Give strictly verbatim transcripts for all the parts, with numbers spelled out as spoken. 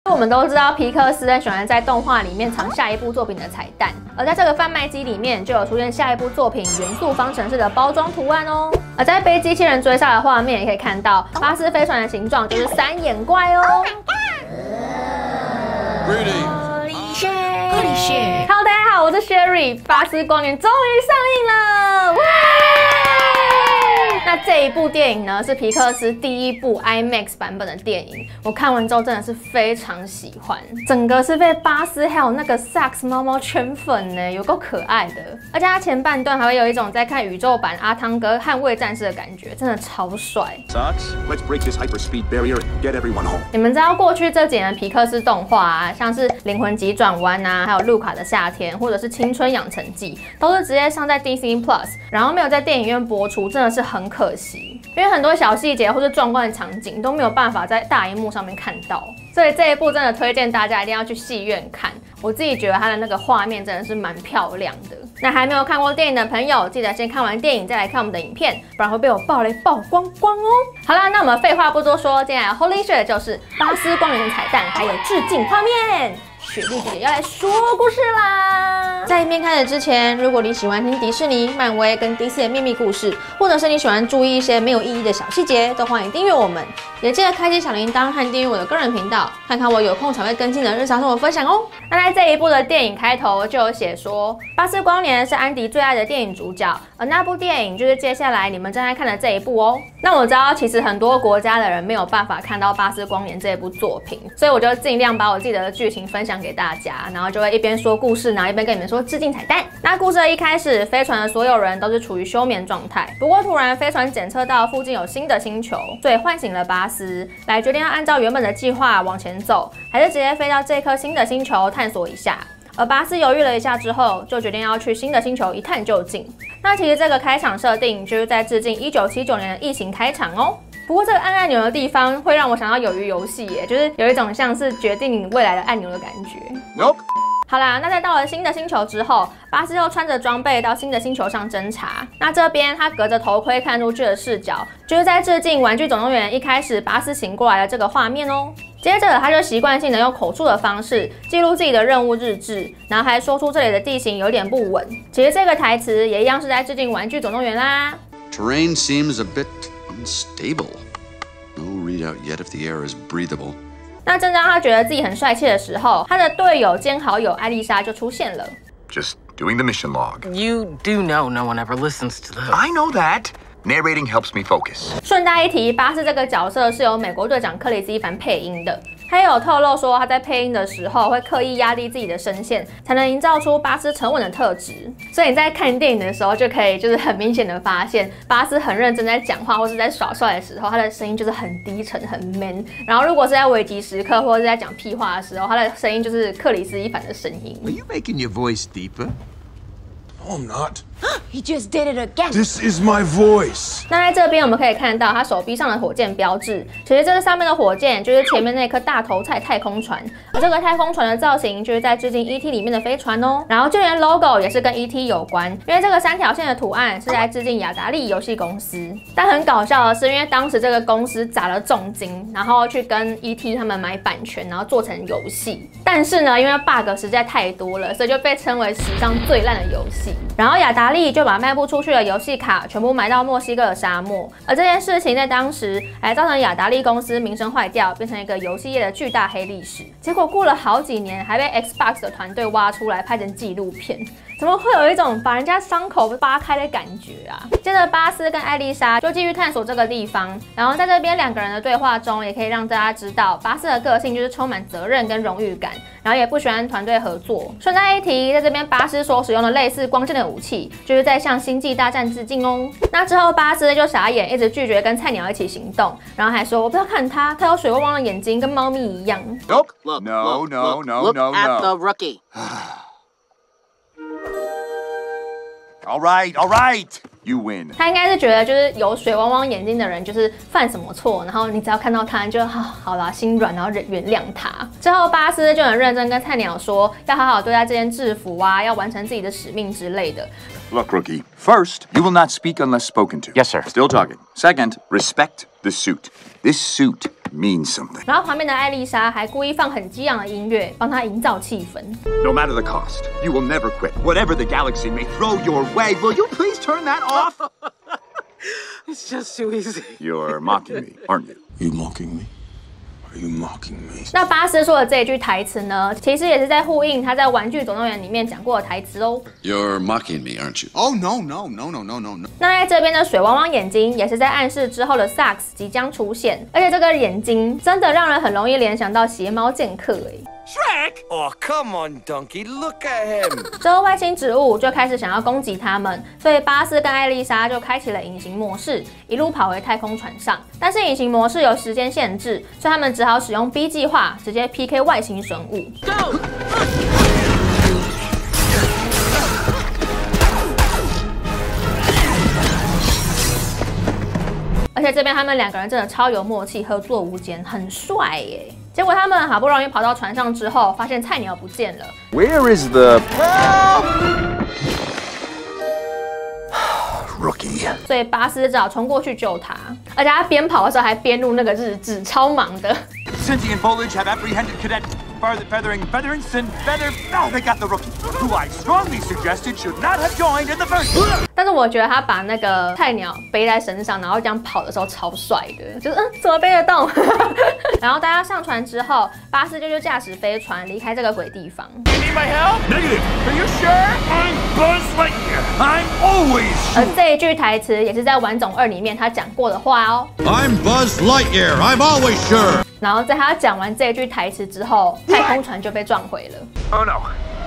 我们都知道皮克斯很喜欢在动画里面藏下一部作品的彩蛋，而在这个贩卖机里面就有出现下一部作品元素方程式的包装图案哦。而在被机器人追杀的画面，也可以看到巴斯飞船的形状就是三眼怪哦。Oh my god！Holy shit！Holy shit！Hello， 大家好，我是 Sherry， 巴斯光年终于上映了！哇！那这一部电影呢，是皮克斯第一部 IMAX 版本的电影。我看完之后真的是非常喜欢，整个是被巴斯还有那个萨克斯猫猫圈粉呢，有够可爱的。而且它前半段还会有一种在看宇宙版阿汤哥捍卫战士的感觉，真的超帅。 Let's break this hyperspeed barrier and get everyone home. 你们知道过去这几年皮克斯动画啊，像是《灵魂急转弯》啊，还有《路卡的夏天》，或者是《青春养成记》，都是直接上在 Disney Plus， 然后没有在电影院播出，真的是很可惜。因为很多小细节或是壮观的场景都没有办法在大荧幕上面看到，所以这一部真的推荐大家一定要去戏院看。我自己觉得它的那个画面真的是蛮漂亮的。那还没有看过电影的朋友，记得先看完电影再来看我们的影片，不然会被我爆雷爆光光哦。好啦，那我们废话不多说，接下来 Holy shit 就是巴斯光年的彩蛋，还有致敬画面。雪莉姐姐要来说故事啦！在影片开始之前，如果你喜欢听迪士尼、漫威跟 D C 的秘密故事，或者是你喜欢注意一些没有意义的小细节，都欢迎订阅我们，也记得开启小铃铛和订阅我的个人频道，看看我有空才会更新的日常生活分享哦。那在这一部的电影开头就有写说，巴斯光年是安迪最爱的电影主角，而那部电影就是接下来你们正在看的这一部哦。那我知道其实很多国家的人没有办法看到巴斯光年这一部作品，所以我就尽量把我记得的剧情分享给大家，然后就会一边说故事，然后一边跟你们说致敬彩蛋。那故事的一开始，飞船的所有人都是处于休眠状态，不过突然飞船检测到附近有新的星球，所以唤醒了巴斯，来决定要按照原本的计划往前走，还是直接飞到这颗新的星球探索一下。而巴斯犹豫了一下之后，就决定要去新的星球一探究竟。那其实这个开场设定就是在致敬一九七九年的异形开场哦。不过这个按按钮的地方会让我想到鱿鱼游戏耶，就是有一种像是决定你未来的按钮的感觉。 Nope. 好啦，那在到了新的星球之后，巴斯又穿着装备到新的星球上侦查。那这边他隔着头盔看出去的视角，就是在致敬《玩具总动员》一开始巴斯醒过来的这个画面哦。接着他就习惯性的用口述的方式记录自己的任务日志，然后还说出这里的地形有点不稳。其实这个台词也一样是在致敬《玩具总动员》啦。 Terrain seems a bit unstable. No readout yet if the air is breathable. 那正当他觉得自己很帅气的时候，他的队友兼好友艾丽莎就出现了。 Just doing the mission log. You do know no one ever listens to those. I know that. Narrating helps me focus. 顺带一提，巴斯这个角色是由美国队长克里斯·伊凡配音的。他也有透露说，他在配音的时候会刻意压低自己的声线，才能营造出巴斯沉稳的特质。所以你在看电影的时候，就可以就是很明显的发现，巴斯很认真在讲话或是在耍帅的时候，他的声音就是很低沉、很 man。然后如果是在危急时刻或者是在讲屁话的时候，他的声音就是克里斯·伊凡的声音。 Are you making your voice deeper? No, I'm not. He just did it again. This is my voice. 那在这边我们可以看到他手臂上的火箭标志，其实这个上面的火箭就是前面那颗大头菜太空船，而这个太空船的造型就是在致敬 E T 里面的飞船哦。然后就连 logo 也是跟 E T 有关，因为这个三条线的图案是在致敬雅达利游戏公司。但很搞笑的是，因为当时这个公司砸了重金，然后去跟 E T 他们买版权，然后做成游戏。但是呢，因为 bug 实在太多了，所以就被称为史上最烂的游戏。然后雅达利就把卖不出去的游戏卡全部埋到墨西哥的沙漠，而这件事情在当时还造成雅达利公司名声坏掉，变成一个游戏业的巨大黑历史。结果过了好几年，还被 Xbox 的团队挖出来拍成纪录片。怎么会有一种把人家伤口扒开的感觉啊？接着巴斯跟艾丽莎就继续探索这个地方，然后在这边两个人的对话中，也可以让大家知道巴斯的个性就是充满责任跟荣誉感，然后也不喜欢团队合作。顺带一提，在这边巴斯所使用的类似光剑的武器，就是在向星际大战致敬哦。那之后巴斯就傻眼，一直拒绝跟菜鸟一起行动，然后还说我不要看他，他有水汪汪的眼睛，跟猫咪一样。 Nope. Look, No, look, no, look, no, look no, at no. the rookie. All right, all right. You win. 他应该是觉得，就是有水汪汪眼睛的人，就是犯什么错，然后你只要看到他，就好好啦，心软，然后原原谅他。之后巴斯就很认真跟菜鸟说，要好好对待这件制服啊，要完成自己的使命之类的。 Look, rookie. First, you will not speak unless spoken to. Yes, sir. Still talking. Second, respect the suit. This suit means something. 然后旁边的艾丽莎还故意放很激昂的音乐，帮她营造气氛。 No matter the cost, you will never quit. Whatever the galaxy may throw your way, will you please turn that off? It's just too easy. You're mocking me, aren't you? You mocking me? Are you mocking me? 那巴斯说的这一句台词呢，其实也是在呼应他在《玩具总动员》里面讲过的台词哦。 You're mocking me, aren't you? Oh, no, no, no, no, no, no, no. 那在这边的水汪汪眼睛，也是在暗示之后的萨克斯即将出现，而且这个眼睛真的让人很容易联想到邪猫剑客哎。 Shrek? Oh, come on, Donkey, look at him. 之后外星植物就开始想要攻击他们，所以巴斯跟艾丽莎就开启了隐形模式，一路跑回太空船上。但是隐形模式有时间限制，所以他们只好使用 B 计划直接 P K 外星生物。Go! 而且这边他们两个人真的超有默契，合作无间，很帅耶。结果他们好不容易跑到船上之后，发现菜鸟不见了。 Where is the rookie? 所以巴斯只好冲过去救他，而且他边跑的时候还边录那个日志，超忙的。 Sentient foliage have apprehended Cadet Feathering Featheringson Feather. Oh, they got the rookie, who I strongly suggested should not have joined in the first place. 但是我觉得他把那个菜鸟背在身上，然后这样跑的时候超帅的，就是嗯，怎么背得动？然后大家上船之后，巴斯就去驾驶飞船离开这个鬼地方。 You need my help? Negative. Are you sure? I'm Buzz Lightyear. I'm always sure. 而这一句台词也是在《玩总二》里面他讲过的话哦。 I'm Buzz Lightyear. I'm always sure. 然后在他讲完这一句台词之后，太空船就被撞毁了。 Oh no.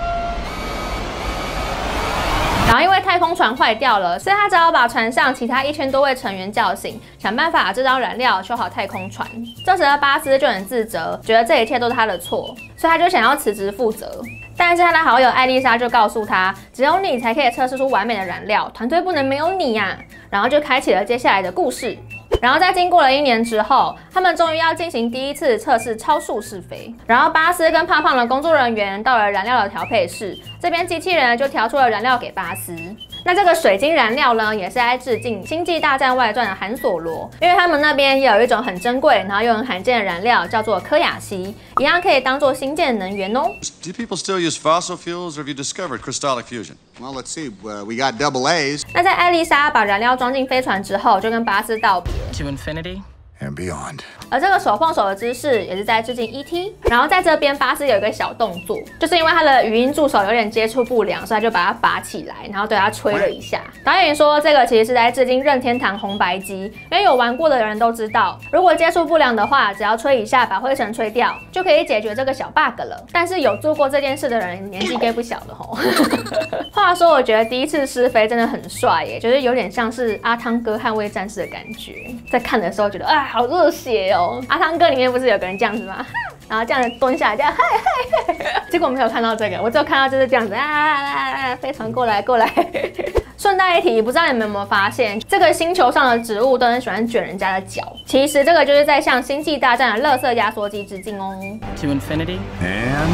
然后因为太空船坏掉了，所以他只好把船上其他一千多位成员叫醒，想办法制造燃料修好太空船。这时的巴斯就很自责，觉得这一切都是他的错，所以他就想要辞职负责。但是他的好友艾丽莎就告诉他，只有你才可以测试出完美的燃料，团队不能没有你呀、啊。然后就开启了接下来的故事。然后在经过了一年之后，他们终于要进行第一次测试超速试飞。然后巴斯跟胖胖的工作人员到了燃料的调配室，这边机器人就调出了燃料给巴斯。那这个水晶燃料呢，也是在致敬《星际大战外传》的韩索罗，因为他们那边也有一种很珍贵，然后又很罕见的燃料，叫做科雅西，一样可以当做星舰能源哦。 Do people still use fossil fuels, or have you discovered crystallic fusion? Well, let's see. Uh, we got double A's. 那在艾丽莎把燃料装进飞船之后，就跟巴斯道别。 To infinity and beyond. 而这个手碰手的姿势也是在致敬 E T。然后在这边，巴斯有一个小动作，就是因为他的语音助手有点接触不良，所以他就把它拔起来，然后对他吹了一下。导演说这个其实是在致敬任天堂红白机，因为有玩过的人都知道，如果接触不良的话，只要吹一下把灰尘吹掉，就可以解决这个小 bug 了。但是有做过这件事的人年纪应该不小了吼。话说，我觉得第一次试飞真的很帅耶，就是有点像是阿汤哥捍卫战士的感觉。在看的时候觉得啊，好热血哦。阿汤哥里面不是有个人这样子吗？然后这样子蹲下来，这样嗨嗨嗨。结果没有看到这个，我只有看到就是这样子啊啊啊，飞船过来过来。顺带一提，不知道你们有没有发现，这个星球上的植物都很喜欢卷人家的脚。其实这个就是在向《星际大战》的垃圾压缩机致敬哦。 to infinity And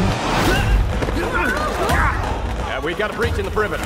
Uh, we got a breach in the perimeter.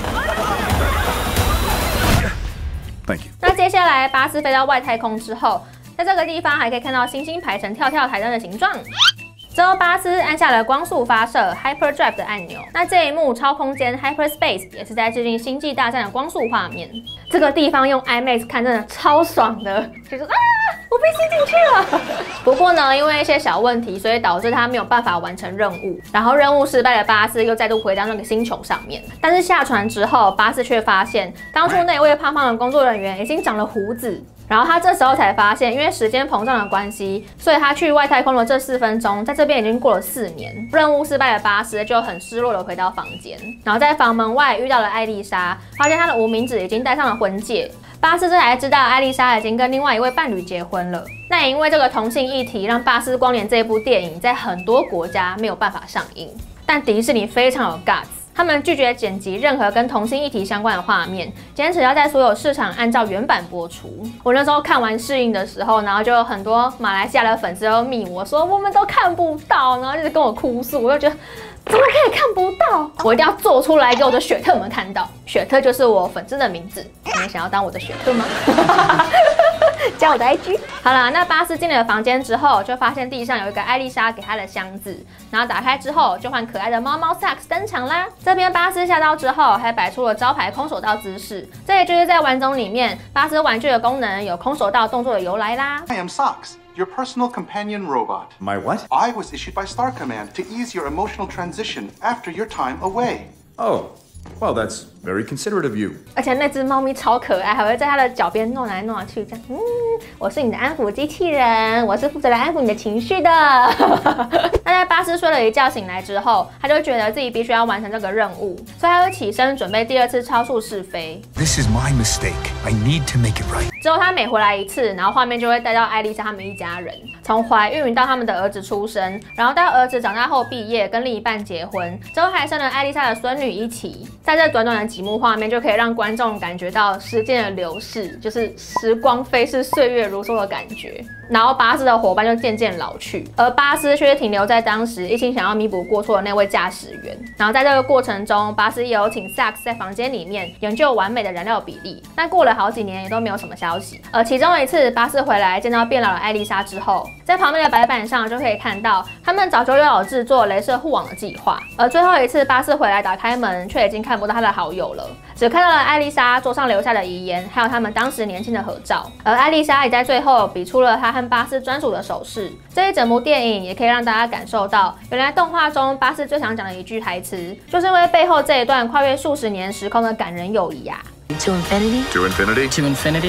Thank you. 那接下来巴斯飞到外太空之后，在这个地方还可以看到星星排成跳跳台灯的形状。之后，巴斯按下了光速发射 Hyperdrive 的按钮。那这一幕超空间 Hyperspace 也是在致敬《星际大战》的光速画面。这个地方用 IMAX 看真的超爽的，就是啊，我被吸进去了。不过呢，因为一些小问题，所以导致他没有办法完成任务。然后任务失败的巴斯又再度回到那个星球上面。但是下船之后，巴斯却发现当初那位胖胖的工作人员已经长了胡子。然后他这时候才发现，因为时间膨胀的关系，所以他去外太空的这四分钟，在这边已经过了四年。任务失败的巴斯就很失落的回到房间，然后在房门外遇到了艾丽莎，发现她的无名指已经戴上了婚戒。巴斯这才知道艾丽莎已经跟另外一位伴侣结婚了。那也因为这个同性议题，让巴斯光年这部电影在很多国家没有办法上映。但迪士尼非常有 guts。他们拒绝剪辑任何跟同性议题相关的画面，坚持要在所有市场按照原版播出。我那时候看完试映的时候，然后就有很多马来西亚的粉丝都密我说我们都看不到，然后一直跟我哭诉，我就觉得怎么可以看不到？我一定要做出来给我的雪特们看到。雪特就是我粉丝的名字，你们想要当我的雪特吗？ 加我的 I G。好了，那巴斯进了房间之后，就发现地上有一个艾丽莎给他的箱子，然后打开之后，就换可爱的猫猫萨克斯登场啦。这边巴斯吓到之后，还摆出了招牌空手道姿势，这也就是在玩中里面巴斯玩具的功能有空手道动作的由来啦。 I am Socks, your personal companion robot. My what? I was issued by Star Command to ease your emotional transition after your time away. Oh, well, that's very considerate of you. 而且那只猫咪超可爱，还会在它的脚边弄来弄去，这样，嗯，我是你的安抚机器人，我是负责来安抚你的情绪的。那在巴斯睡了一觉醒来之后，他就觉得自己必须要完成这个任务，所以他就起身准备第二次超速试飞。 This is my mistake. I need to make it right. 之后他每回来一次，然后画面就会带到艾丽莎他们一家人，从怀孕到他们的儿子出生，然后到儿子长大后毕业，跟另一半结婚，之后还生了艾丽莎的孙女一起。在这短短的几幕画面，就可以让观众感觉到时间的流逝，就是时光飞逝、岁月如梭的感觉。然后巴斯的伙伴就渐渐老去，而巴斯却停留在当时一心想要弥补过错的那位驾驶员。然后在这个过程中，巴斯也有请萨克斯在房间里面研究完美的燃料比例。但过了好几年也都没有什么消息。而其中一次，巴斯回来见到变老的艾丽莎之后，在旁边的白板上就可以看到，他们早就有制作雷射护网的计划。而最后一次，巴斯回来打开门，却已经看不到他的好友了，只看到了艾丽莎桌上留下的遗言，还有他们当时年轻的合照。而艾丽莎也在最后比出了她和巴斯专属的手势。这一整部电影也可以让大家感受到，原来动画中巴斯最常讲的一句台词，就是因为背后这一段跨越数十年时空的感人友谊啊。 To infinity? To infinity? To infinity?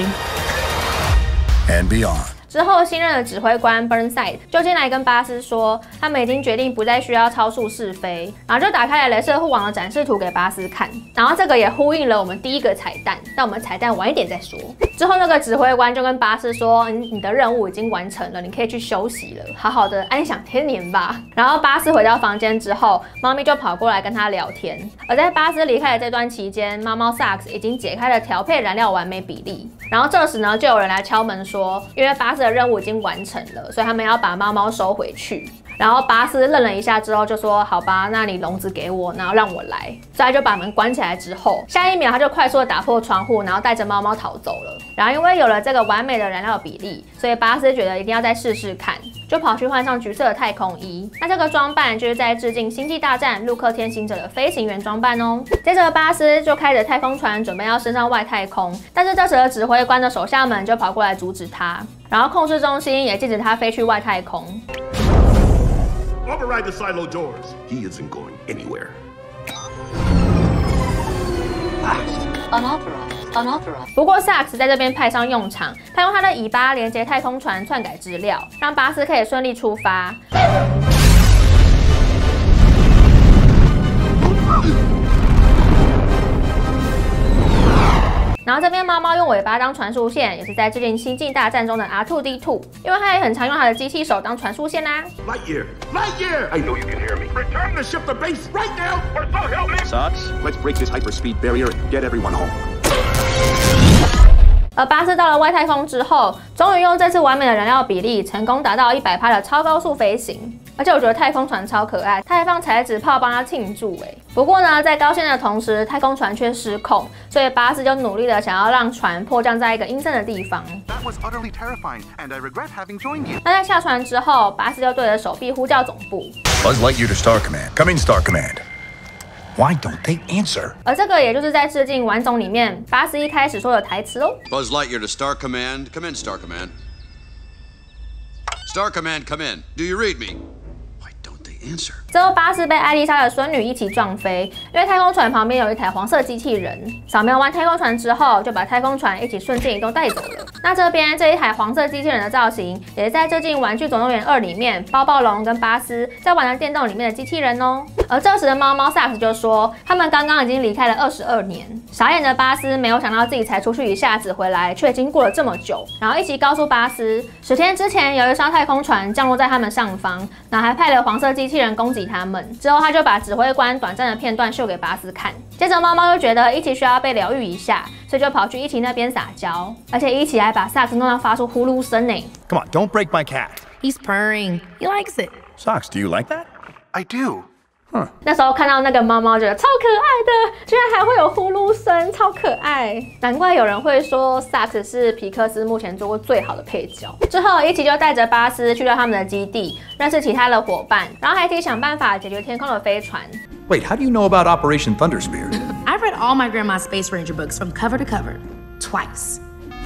And beyond. 之后，新任的指挥官 Burnside 就进来跟巴斯说，他们已经决定不再需要超速试飞，然后就打开了雷射护网的展示图给巴斯看。然后这个也呼应了我们第一个彩蛋，但我们彩蛋晚一点再说。之后那个指挥官就跟巴斯说，你你的任务已经完成了，你可以去休息了，好好的安享天年吧。然后巴斯回到房间之后，猫咪就跑过来跟他聊天。而在巴斯离开的这段期间，猫猫萨克斯已经解开了调配燃料完美比例。然后这时呢，就有人来敲门说，因为巴斯的任务已经完成了，所以他们要把猫猫收回去。然后巴斯愣了一下之后就说：“好吧，那你笼子给我，然后让我来。”所以他就把门关起来之后，下一秒他就快速的打破窗户，然后带着猫猫逃走了。然后因为有了这个完美的燃料比例，所以巴斯觉得一定要再试试看，就跑去换上橘色的太空衣。那这个装扮就是在致敬《星际大战》陆克天行者的飞行员装扮哦。接着巴斯就开着太空船准备要升上外太空，但是这时的指挥官的手下们就跑过来阻止他，然后控制中心也禁止他飞去外太空。 Override the silo doors. He isn't going anywhere. Unauthorized. Unauthorized. 不过萨克斯在这边派上用场，他用他的尾巴连接太空船篡改资料，让巴斯可以顺利出发。然后这边猫猫用尾巴当传输线，也是在致敬《星际大战》中的 R 二 D 二，因为它也很常用它的机器手当传输线啦、啊。 Lightyear, Lightyear! I know you can hear me. Return the ship to base right now, or so help me! Socks? Let's break this hyperspeed barrier and get everyone home. 而巴斯到了外太空之后，终于用这次完美的燃料比例，成功达到 百分之百 的超高速飞行。而且我觉得太空船超可爱，他还放彩纸炮帮他庆祝哎。不过呢，在高兴的同时，太空船却失控，所以巴斯就努力的想要让船迫降在一个阴森的地方。 That was utterly terrifying, and I regret having joined you. 那在下船之后，巴斯就对着手臂呼叫总部 Buzz Lightyear to Star Command. Come in, Star Command. Why don't they answer? 而这个也就是在致敬《玩总》里面巴斯一开始说的台词哦。 Buzz Lightyear to Star Command. Come in, Star Command. Star Command, come in. Do you read me? Why don't they answer? 之后，巴斯被艾丽莎的孙女一起撞飞，因为太空船旁边有一台黄色机器人。扫描完太空船之后，就把太空船一起瞬间移动带走了。那这边这一台黄色机器人的造型，也是在致敬《玩具总动员二》里面包暴龙跟巴斯在玩的电动里面的机器人哦。而这时的猫猫萨克斯就说，他们刚刚已经离开了二十二年。傻眼的巴斯没有想到自己才出去一下子回来，却已经过了这么久。然后一起告诉巴斯，十天之前有一艘太空船降落在他们上方，然后还派了黄色机器人攻击他们。之后他就把指挥官短暂的片段秀给巴斯看。接着猫猫就觉得一起需要被疗愈一下，所以就跑去一起那边撒娇，而且一起还把萨克斯弄到发出呼噜声呢。 Come on, don't break my cat. He's purring. He likes it. Socks, do you like that? I do. Huh. 那时候看到那个猫猫，觉得超可爱的，居然还会有呼噜声，超可爱。难怪有人会说萨克斯是皮克斯目前做过最好的配角。之后，一起就带着巴斯去到他们的基地，认识其他的伙伴，然后还一起想办法解决天空的飞船。 Wait, how do you know about Operation Thunder Spear? I've read all my grandma's Space Ranger books from cover to cover, twice.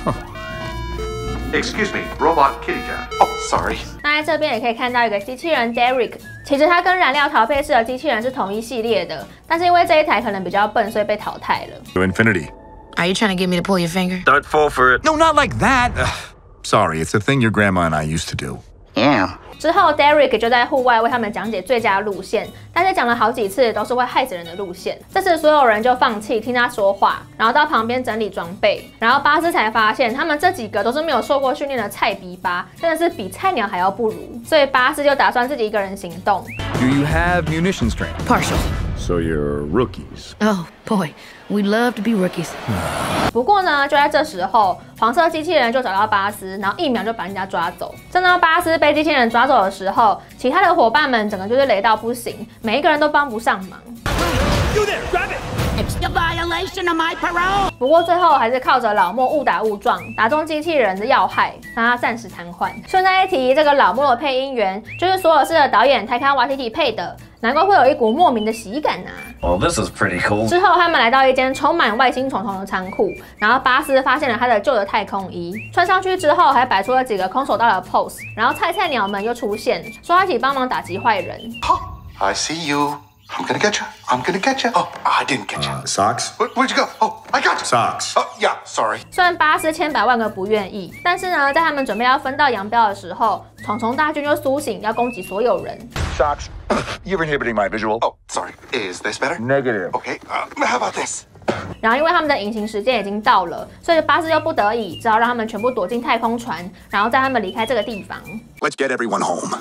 Excuse me, robot kitty cat. Oh, sorry. 那在这边也可以看到一个机器人 Derek， 其实它跟燃料调配式的机器人是同一系列的，但是因为这一台可能比较笨，所以被淘汰了。 To infinity. Are you trying to get me to pull your finger? Don't fall for it. No, not like that. Ugh. Sorry, it's a thing your grandma and I used to do. Yeah. 之后 Derek 就在户外为他们讲解最佳路线，但是讲了好几次都是会害死人的路线。这次所有人就放弃听他说话，然后到旁边整理装备。然后巴斯才发现，他们这几个都是没有受过训练的菜逼吧，真的是比菜鸟还要不如。所以巴斯就打算自己一个人行动。 Do you have munitions training? Partial. So you're rookies. Oh, boy. We'd love to be rookies. 不过呢，就在这时候，黄色机器人就找到巴斯，然后一秒就把人家抓走。正当巴斯被机器人抓走的时候，其他的伙伴们整个就是雷到不行，每一个人都帮不上忙。 You there, grab it! It's the violation of my parole. 不过最后还是靠着老莫误打误撞，打中机器人的要害，让他暂时瘫痪。顺带一提，这个老莫的配音员就是所有事的导演泰卡瓦提提配的。难怪会有一股莫名的喜感啊。 Well, this is pretty cool. 之后，他们来到一间充满外星虫虫的仓库，然后巴斯发现了他的旧的太空衣，穿上去之后还摆出了几个空手道的 pose， 然后菜菜鸟们又出现，说他一起帮忙打击坏人。 Oh, I see you. I'm gonna get you. I'm gonna get you. Oh, I didn't get you. Uh, socks? Where, where'd you go? Oh, I got you. Socks. Oh, yeah, sorry. 虽然巴斯千百万个不愿意，但是呢，在他们准备要分道扬镳的时候，虫虫大军就苏醒，要攻击所有人。 Socks. You're inhibiting my visual. Oh, sorry. Is this better? Negative. Okay, uh, how about this? 然后因为他们的隐形时间已经到了，所以巴斯又不得已，只好让他们全部躲进太空船，然后带他们离开这个地方。 Let's get everyone home.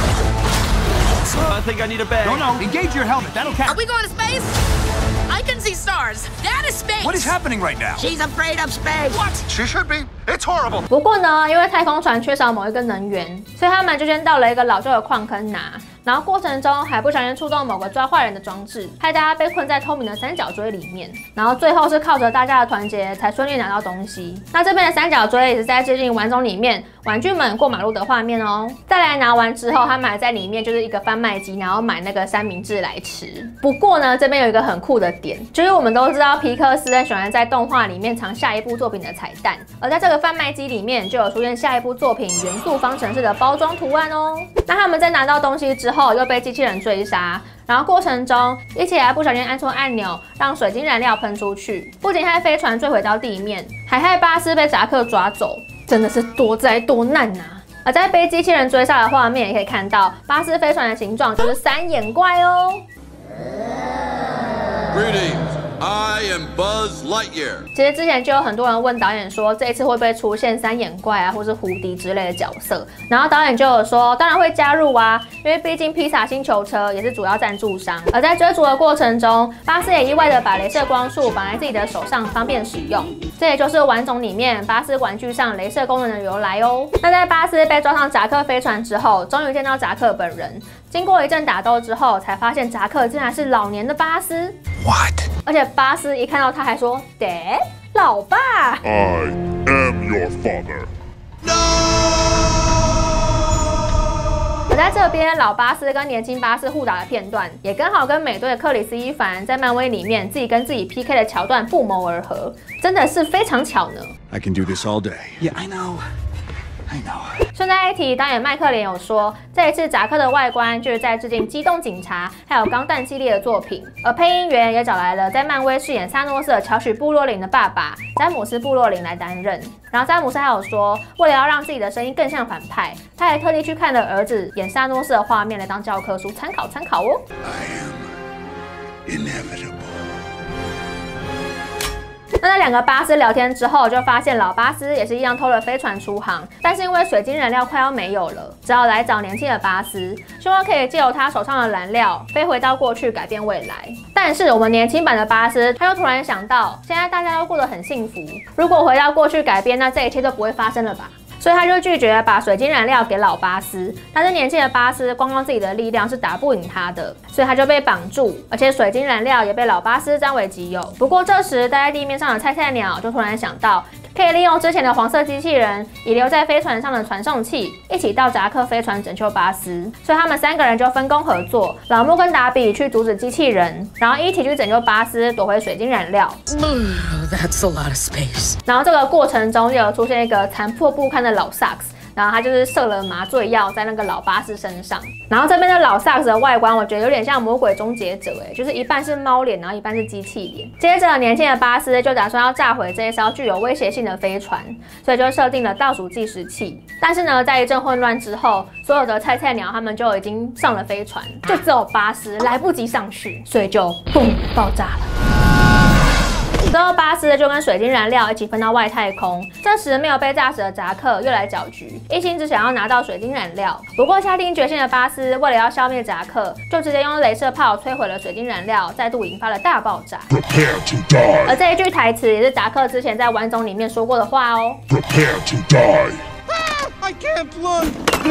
I think I need a bag. No, no, engage your helmet. That'll count. Are we going to space? I can see stars. That is space. What is happening right now? She's afraid of space. What? She should be. It's horrible. 不过呢，因为太空船缺少某一个能源，所以他们就先到了一个老旧的矿坑拿。然后过程中还不小心触动某个抓坏人的装置，害大家被困在透明的三角锥里面。然后最后是靠着大家的团结才顺利拿到东西。那这边的三角锥也是在致敬玩种里面玩具们过马路的画面哦。再来拿完之后，他们还在里面就是一个贩卖机，然后买那个三明治来吃。不过呢，这边有一个很酷的点，就是我们都知道皮克斯很喜欢在动画里面藏下一部作品的彩蛋，而在这个贩卖机里面就有出现下一部作品元素方程式的包装图案哦。那他们在拿到东西之后，又被机器人追杀，然后过程中一起还不小心按错按钮，让水晶燃料喷出去，不仅害飞船坠毁到地面，还害巴斯被扎克抓走，真的是多灾多难啊！而在被机器人追杀的画面，也可以看到巴斯飞船的形状就是三眼怪哦。 Greetings, I am Buzz Lightyear. 其实之前就有很多人问导演说，这一次会不会出现三眼怪啊，或是胡迪之类的角色？然后导演就有说，当然会加入啊，因为毕竟披萨星球车也是主要赞助商。而在追逐的过程中，巴斯也意外的把雷射光束绑在自己的手上，方便使用。这也就是玩种里面巴斯玩具上雷射功能的由来哦。那在巴斯被抓上扎克飞船之后，终于见到扎克本人。经过一阵打斗之后，才发现扎克竟然是老年的巴斯。 What? 而且巴斯一看到他还说 ：“Dad， 老爸。” I am your father. 而在这边，老巴斯跟年轻巴斯互打的片段，也刚好跟美队的克里斯伊凡在漫威里面自己跟自己 P K 的桥段不谋而合，真的是非常巧呢。 I can do this all day. Yeah, I know. I know. 顺带一提，导演麦克连有说，这一次扎克的外观就是在致敬《机动警察》还有《钢弹》系列的作品，而配音员也找来了在漫威饰演萨诺斯的乔许·布洛林的爸爸詹姆斯·布洛林来担任。然后詹姆斯还有说，为了要让自己的声音更像反派，他还特地去看了儿子演萨诺斯的画面来当教科书参考参考哦。 I am inevitable. 那在两个巴斯聊天之后，就发现老巴斯也是一样偷了飞船出航，但是因为水晶燃料快要没有了，只好来找年轻的巴斯，希望可以借由他手上的燃料飞回到过去改变未来。但是我们年轻版的巴斯，他又突然想到，现在大家都过得很幸福，如果回到过去改变，那这一切都不会发生了吧？ 所以他就拒绝把水晶燃料给老巴斯。但是年轻的巴斯光靠自己的力量是打不赢他的，所以他就被绑住，而且水晶燃料也被老巴斯占为己有。不过这时待在地面上的菜菜鸟就突然想到，可以利用之前的黄色机器人遗留在飞船上的传送器，一起到扎克飞船拯救巴斯。所以他们三个人就分工合作，老穆跟达比去阻止机器人，然后一起去拯救巴斯，夺回水晶燃料。 That's a lot of space. 然后这个过程中又有出现一个残破不堪的老萨克斯。然后他就是射了麻醉药在那个老巴斯身上，然后这边的老萨克斯的外观，我觉得有点像魔鬼终结者，哎，就是一半是猫脸，然后一半是机器脸。接着，年轻的巴斯就打算要炸毁这一艘具有威胁性的飞船，所以就设定了倒数计时器。但是呢，在一阵混乱之后，所有的菜菜鸟他们就已经上了飞船，就只有巴斯来不及上去，所以就嘣爆炸了。之后，巴斯就跟水晶燃料一起分到外太空。这时，没有被炸死的扎克又来搅局，一心只想要拿到水晶燃料。不过，下定决心的巴斯为了要消灭扎克，就直接用镭射炮摧毁了水晶燃料，再度引发了大爆炸。 Prepare to die. 而这一句台词也是扎克之前在玩种里面说过的话哦。 Prepare to die. Ah, I can't look.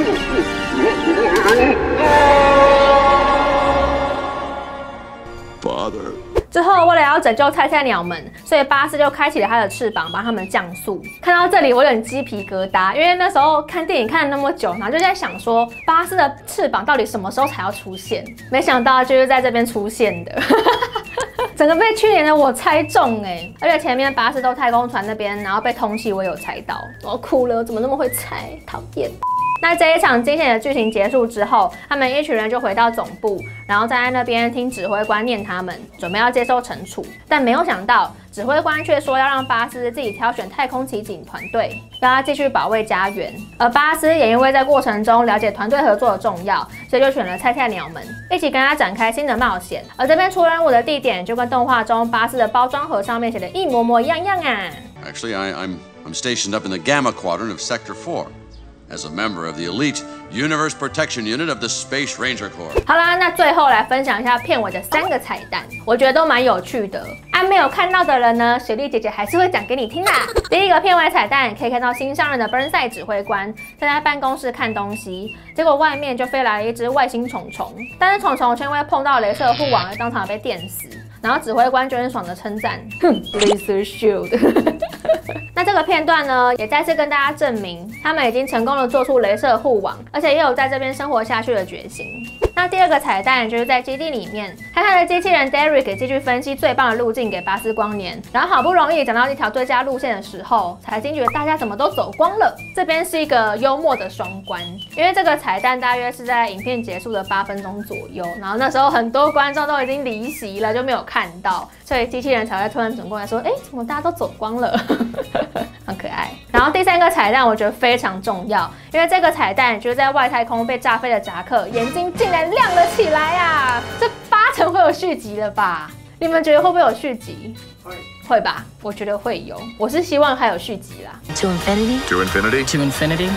Father. 之后，为了要拯救菜菜鸟们，所以巴斯就开启了他的翅膀，帮他们降速。看到这里，我有点鸡皮疙瘩，因为那时候看电影看了那么久，然后就在想说，巴斯的翅膀到底什么时候才要出现？没想到就是在这边出现的。整个被去年的我猜中哎、欸，而且前面巴斯都太空船那边，然后被通缉，我有猜到，我哭了，我怎么那么会猜？讨厌。那这一场惊险的剧情结束之后，他们一群人就回到总部，然后站在那边听指挥官念他们，准备要接受惩处。但没有想到，指挥官却说要让巴斯自己挑选太空奇警团队，让他继续保卫家园。而巴斯也因为在过程中了解团队合作的重要，所以就选了菜菜鸟们，一起跟他展开新的冒险。而这边出任务的地点就跟动画中巴斯的包装盒上面写的一模模一样样啊。 Actually, I, I'm I'm stationed up in the Gamma Quadrant of Sector Four. As a member of the elite Universe Protection Unit of the Space Ranger Corps. 好啦，那最后来分享一下片尾的三个彩蛋，我觉得都蛮有趣的。啊，没有看到的人呢，雪莉姐姐还是会讲给你听啦。第一个片尾彩蛋可以看到新上任的 Burnside 指挥官正在办公室看东西，结果外面就飞来了一只外星虫虫，但是虫虫却因为碰到雷射护网而当场被电死。然后指挥官就很爽的称赞，哼 ，Laser Shield。那这个片段呢，也再次跟大家证明，他们已经成功的做出雷射护网，而且也有在这边生活下去的决心。那第二个彩蛋就是在基地里面，憨憨的机器人 Derek 继续分析最棒的路径给巴斯光年，然后好不容易找到一条最佳路线的时候，才惊觉大家怎么都走光了。这边是一个幽默的双关，因为这个彩蛋大约是在影片结束的八分钟左右，然后那时候很多观众都已经离席了，就没有看到，所以机器人才会突然转过来说：“哎，怎么大家都走光了？”很可爱。然后第三个彩蛋我觉得非常重要，因为这个彩蛋就是在外太空被炸飞的扎克眼睛竟然亮了起来啊！这八成会有续集了吧？你们觉得会不会有续集？会，会吧？我觉得会有，我是希望还有续集啦。 To infinity. To infinity. To infinity.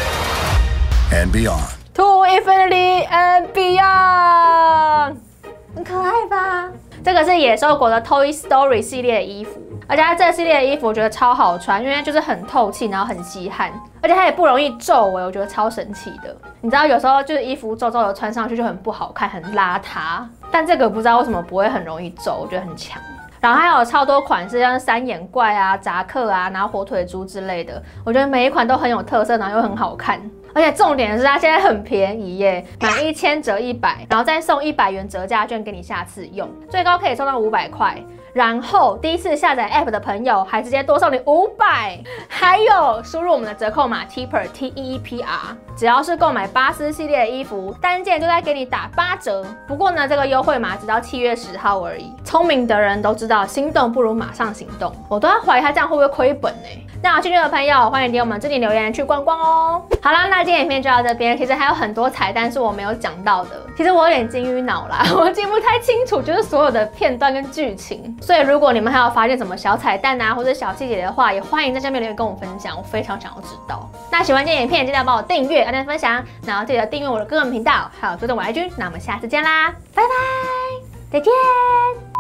And beyond. To infinity and beyond， 很可爱吧？这个是野兽国的 Toy Story 系列的衣服，而且它这个系列的衣服我觉得超好穿，因为就是很透气，然后很吸汗，而且它也不容易皱哎，我觉得超神奇的。你知道有时候就是衣服皱皱的穿上去就很不好看，很邋遢，但这个不知道为什么不会很容易皱，我觉得很强。然后还有超多款式，像三眼怪啊、扎克啊，然后火腿猪之类的，我觉得每一款都很有特色，然后又很好看。而且重点是它现在很便宜耶，满一千折一百，然后再送一百元折价券给你下次用，最高可以送到五百块。然后第一次下载 App 的朋友还直接多送你五百，还有输入我们的折扣码 T E E P R T E E P R， 只要是购买巴斯系列的衣服，单件就再给你打八折。不过呢，这个优惠码直到七月十号而已。聪明的人都知道，心动不如马上行动。我都要怀疑他这样会不会亏本呢？那有兴趣的朋友，欢迎点我们置顶留言去逛逛哦。好啦，那今天影片就到这边。其实还有很多彩蛋是我没有讲到的，其实我有点金鱼脑啦，我记不太清楚就是所有的片段跟剧情。所以如果你们还有发现什么小彩蛋啊，或者小细节的话，也欢迎在下面留言跟我分享，我非常想要知道。那喜欢今天影片，记得帮我订阅、按赞、分享，然后记得订阅我的个人频道，还有追踪我 I G。那我们下次见啦，拜拜，再见。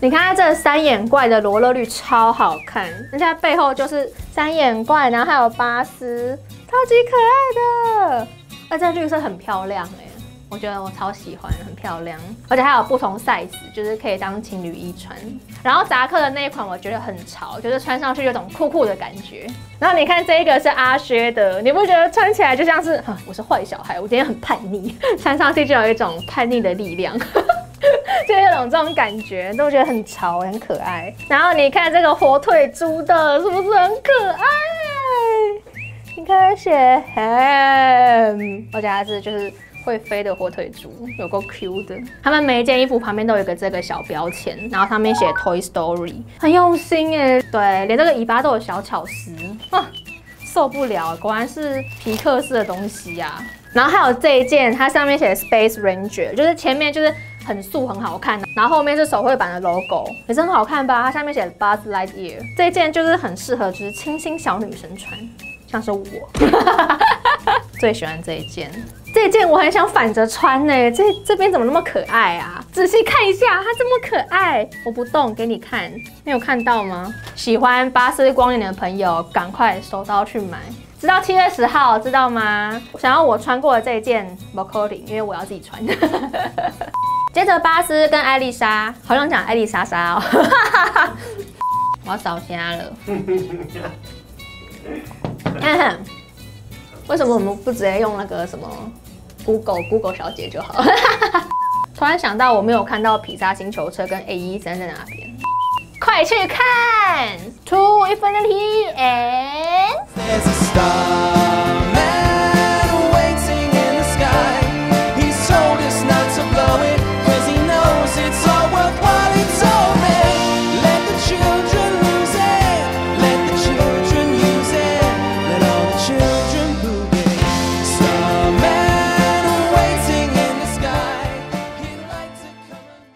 你看它这三眼怪的罗勒绿超好看，人家背后就是三眼怪，然后还有巴斯，超级可爱的。而这绿色很漂亮哎、欸，我觉得我超喜欢，很漂亮，而且还有不同 size， 就是可以当情侣衣穿。然后扎克的那一款我觉得很潮，就是穿上去有种酷酷的感觉。然后你看这一个是阿薛的，你不觉得穿起来就像是我是坏小孩，我今天很叛逆，穿上去就有一种叛逆的力量。就有种这种感觉，都觉得很潮，很可爱。然后你看这个火腿猪的，是不是很可爱？你看写 ham， 而且它是就是会飞的火腿猪，有够 Q 的。他们每一件衣服旁边都有一个这个小标签，然后上面写 Toy Story， 很用心哎。对，连这个尾巴都有小巧思啊，受不了，果然是皮克斯的东西呀、啊。然后还有这一件，它上面写 Space Ranger， 就是前面就是很素很好看，然后后面是手绘版的 logo， 也是很好看吧？它下面写 Buzz Lightyear， 这一件就是很适合就是清新小女生穿，像是我最喜欢这一件。这一件我很想反着穿呢、欸，这这边怎么那么可爱啊？仔细看一下，它这么可爱，我不动给你看，你有看到吗？喜欢巴斯光年的朋友，赶快手刀去买。直到七月十号，知道吗？想要我穿过的这一件 Mocody， 因为我要自己穿。接着巴斯跟艾丽莎，好想讲艾丽莎莎哦，我要扫瞎了。为什么我们不直接用那个什么 Google Google 小姐就好？突然想到我没有看到披萨星球车跟 A 一三在哪边。快去看 To Infinity and